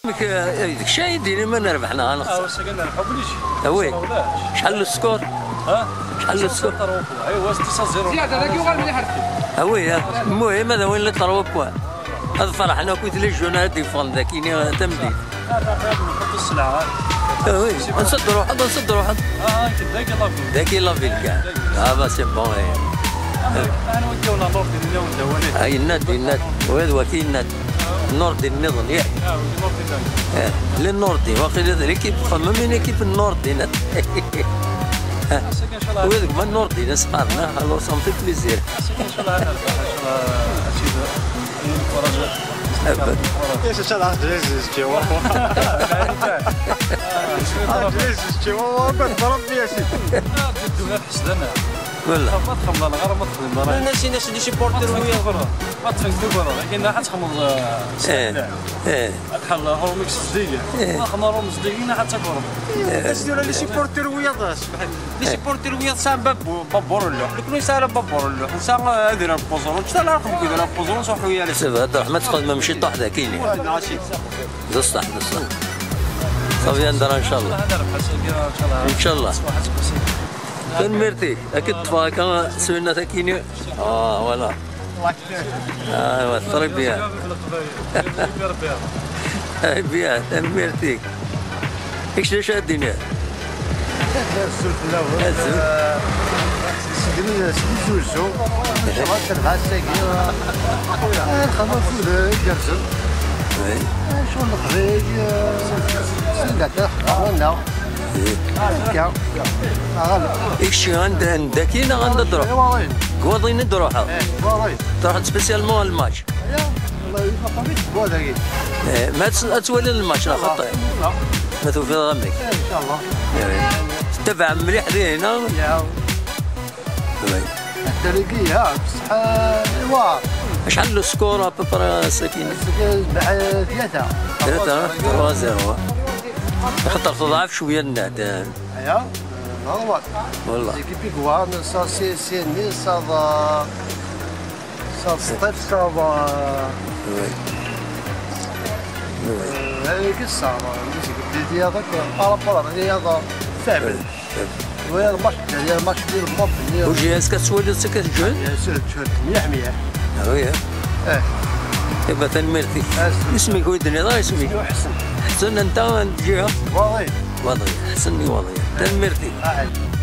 داك الشيء يديني ما نربحنا غنخسر. ساكن نربحو بليش. وي شحال السكور؟ شحال السكور؟ ايوا 6-0. زياده هذاك يوغال ملي حرفي. وي المهم هذا وين اللي طروا بوان. هذا فرحنا كنت لي جونا ديفون ذاكيني تمديد. نحطوا السلعه. وي نصدروا واحد نصدروا واحد. ذاك لافيل كاع. با سي بون. انا وديونا نور ديالنا وندواني. هاي الناد وهذا وكيل الناد. النور ديال النظام ياك. النور ديالنا. للنور دي واقيلا ذا ليكيب خممين كيف النور دينا. وهذاك ما النور دينا سقارنا الو سونتي بليزير. ان شاء الله نربح ان شاء الله هادشي ايش ان شاء الله جليزتي جليزتي وضرب فيها شي بدونا الحسدانه ولا ما تخمم انا غير ما تخمم انا الناس اللي سيبورتر ويا ما تفكر برا لكن حد تخمم بحال روميكس جديده ما خمم روميكس جديده حتى كره الناس ديال لي سيبورتر ويا لي سيبورتر ويا سان بابورلو كل يسال بابورلو سان هذا البوزون حتى لا رقم كذا البوزون صح ويا لي سيب هذا رحمة تقدم ماشي طاح كاين ماشي بصح صافي ندير ان شاء الله ان شاء الله كان ميرتي اكيد طفاك سوينا تاكيني فوالا ايوا التربيه بيان ميرتي ايش ليش الدنيا السلف الاول سيدي زوجو ما تربح الساكي الخدمه في الجرزل شغل الخريج سلقات خوانا كاع ايش عندك كاين غندروح كواضين ندروحها تروح سبيسيالمون الماتش والله يفقد بوذاك ما تولي الماتش لا خطا ما توفي غمك ان شاء الله تبع مليح هنا التركية بصح ايوا شحال لو سكور ابوبرا ساكين؟ ثلاثة 3-0 خاطر تضعف شوية الناد ايوا نورمال والله ليكيب كوان صار سي ني صار ستيف صار هذيك الصار دي هذاك بارابور هذا فاعل وهذا الماتش ديال الماتش ديال الموب وجي اسكا تسولي سكت جون؟ سولت مليح مليح وي يبقى تنمرتي اسمك هو الدنيا ضاي اسمك حسن حسن انت جهه واضي وضعي حسني وضعي تنمرتي